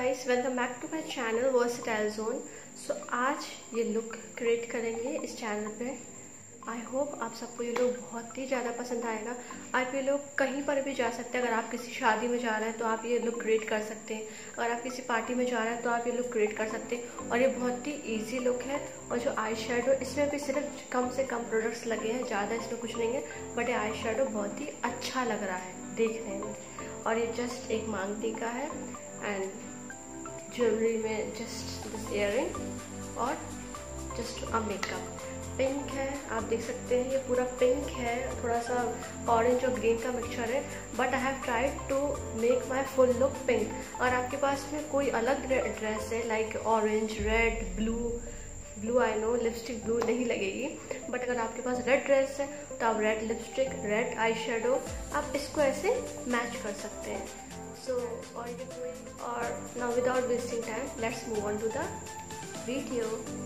Guys, welcome back to my channel versatile zone. So आज ये look create करेंगे इस चैनल पे। आई होप आप सबको ये लुक बहुत ही ज़्यादा पसंद आएगा। आप ये लोग कहीं पर भी जा सकते हैं। अगर आप किसी शादी में जा रहे हैं तो आप ये लुक क्रिएट कर सकते हैं। अगर आप किसी पार्टी में जा रहे हैं तो आप ये लुक क्रिएट कर सकते हैं। और ये बहुत ही ईजी लुक है। और जो आई शेडो, इसमें भी सिर्फ कम से कम प्रोडक्ट्स लगे हैं, ज़्यादा इसमें कुछ नहीं है, बट ये आई शेडो बहुत ही अच्छा लग रहा है देखने में। और ये जस्ट एक मांग टीका है एंड ज्वेलरी में जस्ट दिस इयररिंग और जस्ट अ मेकअप। पिंक है, आप देख सकते हैं, ये पूरा पिंक है, थोड़ा सा ऑरेंज और ग्रीन का मिक्सचर है, but I have tried to make my full look pink. और आपके पास में कोई अलग ड्रेस है like orange, red, blue I know lipstick blue नहीं लगेगी, बट अगर आपके पास रेड ड्रेस है तो आप red lipstick, red eye shadow, आप इसको ऐसे मैच कर सकते हैं। सो और now without wasting time let's move on to the video.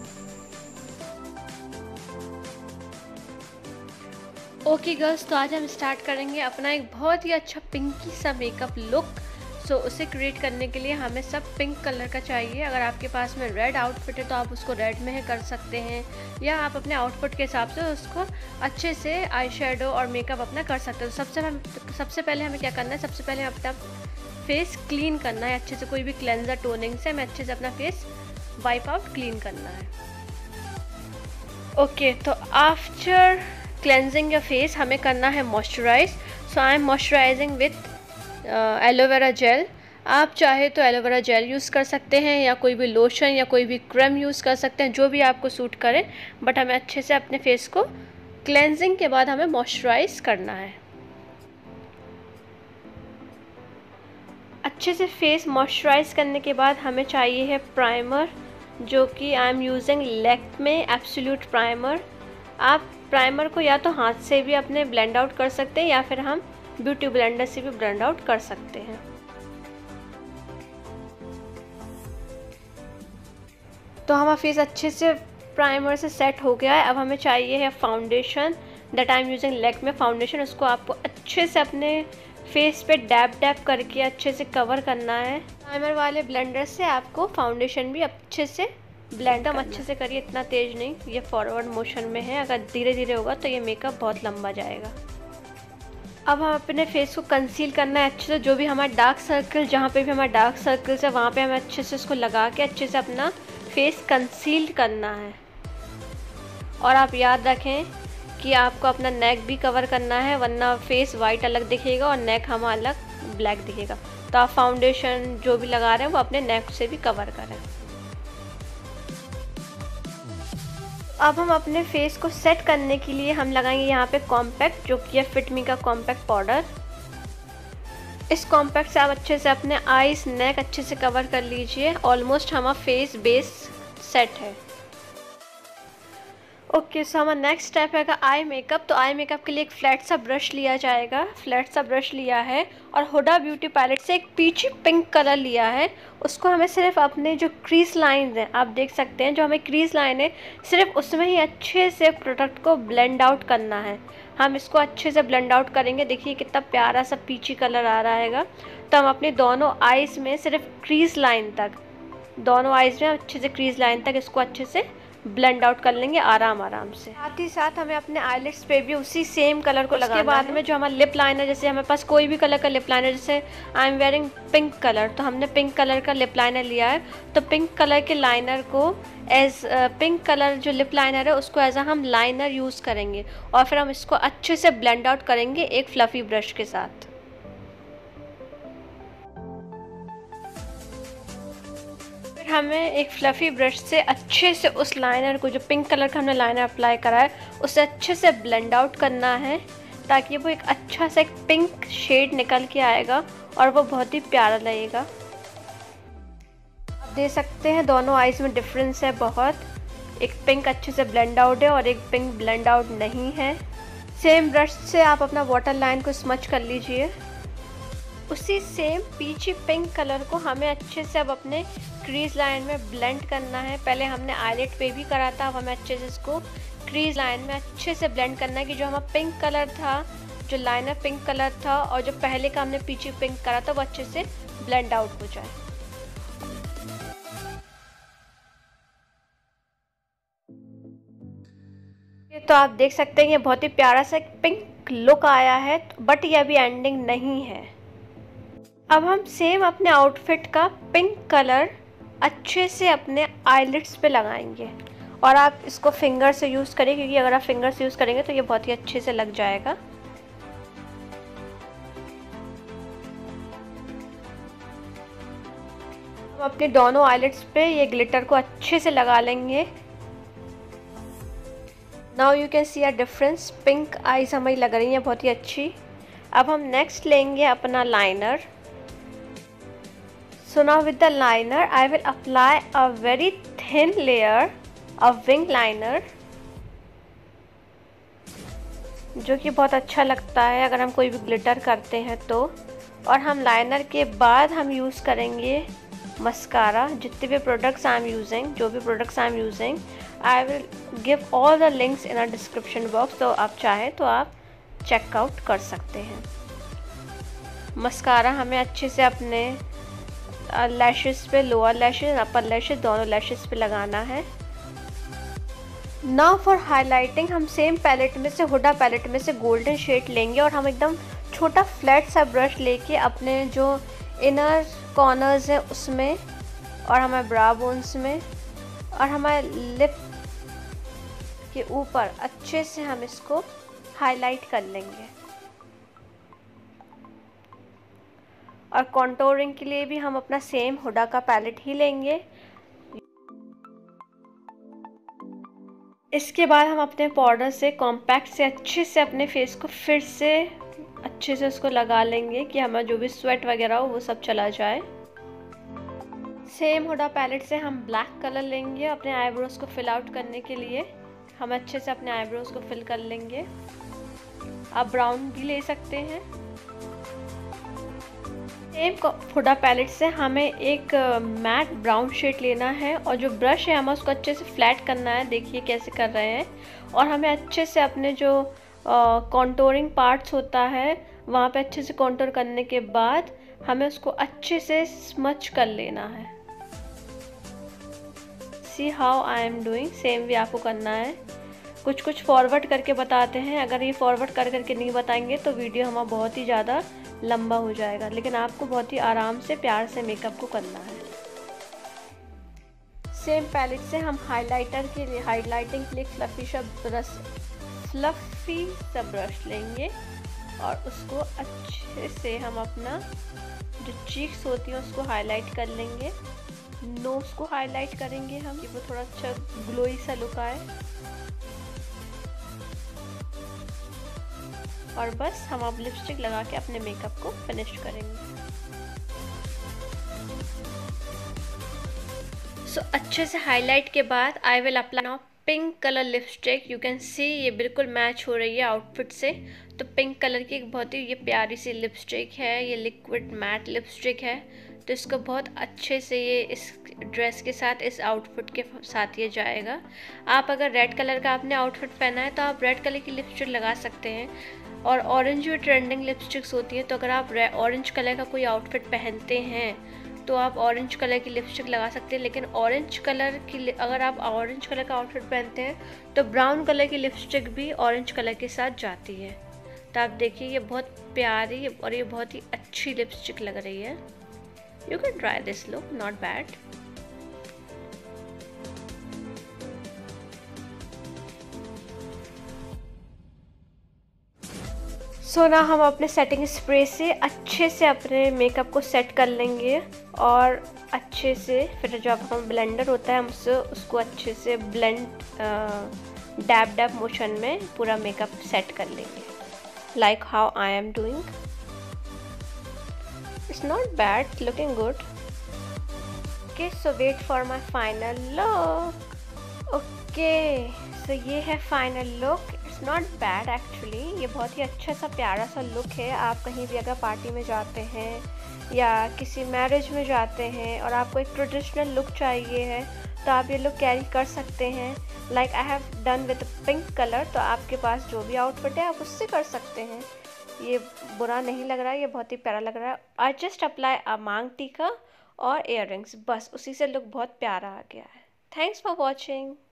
Okay girls, तो आज हम स्टार्ट करेंगे अपना एक बहुत ही अच्छा पिंकी सा मेकअप लुक। सो उसे क्रिएट करने के लिए हमें सब पिंक कलर का चाहिए। अगर आपके पास में रेड आउटफिट है तो आप उसको रेड में ही कर सकते हैं, या आप अपने आउटफिट के हिसाब से उसको अच्छे से आई शेडो और मेकअप अपना कर सकते हो। सबसे पहले हमें क्या करना है, सबसे पहले अपना फेस क्लीन करना है अच्छे से। कोई भी क्लेंजर टोनिंग से हमें अच्छे से अपना फेस वाइप आउट क्लीन करना है। ओके, तो आफ्टर क्लेंजिंग योर फेस हमें करना है moisturise. So I am moisturising with aloe vera gel. आप चाहे तो एलोवेरा जेल यूज़ कर सकते हैं, या कोई भी लोशन या कोई भी क्रीम यूज़ कर सकते हैं, जो भी आपको सूट करे, बट हमें अच्छे से अपने फेस को क्लेंजिंग के बाद हमें मॉइस्चराइज करना है। अच्छे से फेस मॉइस्चराइज करने के बाद हमें चाहिए है प्राइमर, जो कि I am using Lakme absolute primer. आप प्राइमर को या तो हाथ से भी अपने ब्लेंड आउट कर सकते हैं, या फिर हम ब्यूटी ब्लेंडर से भी ब्लेंड आउट कर सकते हैं। तो हमारा फेस अच्छे से प्राइमर से सेट हो गया है। अब हमें चाहिए है foundation, that I am using Lakme foundation. उसको आपको अच्छे से अपने फेस पे डैब डैब करके अच्छे से कवर करना है। प्राइमर वाले ब्लेंडर से आपको फाउंडेशन भी अच्छे से ब्लेंड अच्छे से करिए, इतना तेज नहीं, ये फॉरवर्ड मोशन में है। अगर धीरे धीरे होगा तो ये मेकअप बहुत लंबा जाएगा। अब हम अपने फेस को कंसील करना है अच्छे से। जो भी हमारा डार्क सर्कल, जहाँ पे भी हमारा डार्क सर्कल्स है, वहाँ पे हमें अच्छे से उसको लगा के अच्छे से अपना फेस कंसील करना है। और आप याद रखें कि आपको अपना नेक भी कवर करना है, वरना फेस वाइट अलग दिखेगा और नेक हमारा अलग ब्लैक दिखेगा। तो आप फाउंडेशन जो भी लगा रहे हैं वो अपने नेक से भी कवर करें। अब हम अपने फेस को सेट करने के लिए हम लगाएंगे यहाँ पे कॉम्पैक्ट, जो कि है फिट मी का कॉम्पैक्ट पाउडर। इस कॉम्पैक्ट से आप अच्छे से अपने आईज, नेक अच्छे से कवर कर लीजिए। ऑलमोस्ट हमारा फेस बेस सेट है। ओके, सो हमारा नेक्स्ट स्टेप है आई मेकअप। तो आई मेकअप के लिए एक फ्लैट सा ब्रश लिया जाएगा। फ्लैट सा ब्रश लिया है और हुडा ब्यूटी पैलेट से एक पीची पिंक कलर लिया है। उसको हमें सिर्फ अपने जो क्रीज लाइन हैं, आप देख सकते हैं, जो हमें क्रीज लाइन है, सिर्फ उसमें ही अच्छे से प्रोडक्ट को ब्लेंड आउट करना है। हम इसको अच्छे से ब्लेंड आउट करेंगे। देखिए कितना प्यारा सा पीची कलर आ रहा है। तो हम अपनी दोनों आइज़ में सिर्फ क्रीज लाइन तक, दोनों आइज़ में अच्छे से क्रीज लाइन तक इसको अच्छे से ब्लेंड आउट कर लेंगे आराम से। साथ ही साथ हमें अपने आईलिड्स पे भी उसी सेम कलर को लगाना है। उसके बाद में जो हमारा लिप लाइनर, जैसे हमारे पास कोई भी कलर का लिप लाइनर, जैसे I am wearing pink colour, तो हमने पिंक कलर का लिप लाइनर लिया है। तो पिंक कलर के लाइनर को पिंक कलर जो लिप लाइनर है उसको एज हम लाइनर यूज़ करेंगे, और फिर हम इसको अच्छे से ब्लेंड आउट करेंगे एक फ्लफ़ी ब्रश के साथ। हमें एक फ्लफ़ी ब्रश से अच्छे से उस लाइनर को, जो पिंक कलर का हमने लाइनर अप्लाई करा है, उसे अच्छे से ब्लेंड आउट करना है, ताकि वो एक अच्छा सा एक पिंक शेड निकल के आएगा और वो बहुत ही प्यारा लगेगा। आप देख सकते हैं दोनों आईज में डिफरेंस है बहुत। एक पिंक अच्छे से ब्लेंड आउट है और एक पिंक ब्लेंड आउट नहीं है। सेम ब्रश से आप अपना वाटर लाइन को स्मच कर लीजिए। उसी सेम पीची पिंक कलर को हमें अच्छे से अब अपने क्रीज लाइन में ब्लेंड करना है। पहले हमने आईलिड पे भी करा था, अब हमें अच्छे से इसको क्रीज लाइन में अच्छे से ब्लेंड करना है, कि जो हमारा पिंक कलर था, जो लाइनर पिंक कलर था, और जो पहले का हमने पीची पिंक करा था, वो अच्छे से ब्लेंड आउट हो जाए। तो आप देख सकते हैं ये बहुत ही प्यारा सा पिंक लुक आया है, बट ये अभी एंडिंग नहीं है। अब हम सेम अपने आउटफिट का पिंक कलर अच्छे से अपने आईलिड्स पे लगाएंगे, और आप इसको फिंगर से यूज़ करें, क्योंकि अगर आप फिंगर से यूज़ करेंगे तो ये बहुत ही अच्छे से लग जाएगा। हम अपने दोनों आईलिड्स पे ये ग्लिटर को अच्छे से लगा लेंगे। Now you can see a difference, pink eyes हमारी लग रही हैं बहुत ही अच्छी। अब हम नेक्स्ट लेंगे अपना liner. So now with the liner I will apply a very thin layer of wing liner, जो कि बहुत अच्छा लगता है अगर हम कोई भी ग्लिटर करते हैं तो। और हम लाइनर के बाद हम यूज़ करेंगे मस्कारा। जितने भी प्रोडक्ट्स आई एम यूजिंग, जो भी products I am using, I will give all the links in a description box, तो आप चाहें तो आप चेकआउट कर सकते हैं। मस्कारा हमें अच्छे से अपने लैशेस पे, लोअर लैशेस, अपर लैशेस, दोनों लैशेस पे लगाना है। नाउ फॉर हाईलाइटिंग हम सेम पैलेट में से, हुडा पैलेट में से गोल्डन शेड लेंगे, और हम एकदम छोटा फ्लैट सा ब्रश लेके अपने जो इनर कॉर्नर्स हैं उसमें, और हमारे ब्रा बोन्स में, और हमारे लिप के ऊपर अच्छे से हम इसको हाईलाइट कर लेंगे। और कॉन्टोरिंग के लिए भी हम अपना सेम हुडा का पैलेट ही लेंगे। इसके बाद हम अपने पाउडर से, कॉम्पैक्ट से अच्छे से अपने फेस को फिर से अच्छे से उसको लगा लेंगे कि हमारा जो भी स्वेट वगैरह हो वो सब चला जाए। सेम हुडा पैलेट से हम ब्लैक कलर लेंगे अपने आईब्रोज को फिल आउट करने के लिए। हम अच्छे से अपने आईब्रोज को फिल कर लेंगे। आप ब्राउन भी ले सकते हैं। सेम हुडा पैलेट से हमें एक मैट ब्राउन शेड लेना है, और जो ब्रश है हमें उसको अच्छे से फ्लैट करना है। देखिए कैसे कर रहे हैं। और हमें अच्छे से अपने जो कॉन्टोरिंग पार्ट्स होता है वहाँ पे अच्छे से कॉन्टोर करने के बाद हमें उसको अच्छे से स्मच कर लेना है। See how I am doing, same भी आपको करना है। कुछ फॉरवर्ड करके बताते हैं, अगर ये फॉरवर्ड कर करके नहीं बताएंगे तो वीडियो हमारा बहुत ही ज़्यादा लंबा हो जाएगा, लेकिन आपको बहुत ही आराम से प्यार से मेकअप को करना है। सेम पैलेट से हम हाइलाइटर के लिए, हाइलाइटिंग के लिए फ्लफी सा ब्रश लेंगे, और उसको अच्छे से हम अपना जो चीक्स होती हैं उसको हाईलाइट कर लेंगे। नोज को हाईलाइट करेंगे हम, कि वो थोड़ा अच्छा ग्लोई सा लुक आए। और बस हम अब लिपस्टिक लगा के अपने मेकअप को फिनिश करेंगे। सो अच्छे से हाईलाइट के बाद I will apply now pink colour lipstick. You can see ये बिल्कुल मैच हो रही है आउटफिट से। तो पिंक कलर की एक बहुत ही ये प्यारी सी लिपस्टिक है, ये लिक्विड मैट लिपस्टिक है। तो इसको बहुत अच्छे से ये इस ड्रेस के साथ, इस आउटफिट के साथ ये जाएगा। आप अगर रेड कलर का आपने आउटफिट पहना है तो आप रेड कलर की लिपस्टिक लगा सकते हैं। और ऑरेंज जो ट्रेंडिंग लिपस्टिक्स होती हैं, तो अगर आप ऑरेंज कलर का कोई आउटफिट पहनते हैं तो आप ऑरेंज कलर की लिपस्टिक लगा सकते हैं। लेकिन ऑरेंज कलर की, अगर आप ऑरेंज कलर का आउटफिट पहनते हैं तो ब्राउन कलर की लिपस्टिक भी ऑरेंज कलर के साथ जाती है। तो आप देखिए ये बहुत प्यारी और ये बहुत ही अच्छी लिपस्टिक लग रही है। You can try this look, not bad. So ना हम अपने सेटिंग स्प्रे से अच्छे से अपने मेकअप को सेट कर लेंगे, और अच्छे से फिर जब हम ब्लेंडर होता है हम उसको अच्छे से ब्लेंड डैब डैब मोशन में पूरा मेकअप सेट कर लेंगे, like how I am doing. It's not bad, looking good. Okay, so wait for my final look. Okay, so ये है final look. It's not bad actually, ये बहुत ही अच्छा सा प्यारा सा लुक है। आप कहीं भी अगर पार्टी में जाते हैं या किसी मैरिज में जाते हैं और आपको एक ट्रेडिशनल लुक चाहिए है तो आप ये लुक कैरी कर सकते हैं। Like I have done with pink colour, तो आपके पास जो भी आउटफिट है आप उससे कर सकते हैं। ये बुरा नहीं लग रहा है, ये बहुत ही प्यारा लग रहा है। आई जस्ट अप्लाई अ मांग टीका और इयररिंग्स, बस उसी से लुक बहुत प्यारा आ गया है। Thanks for watching.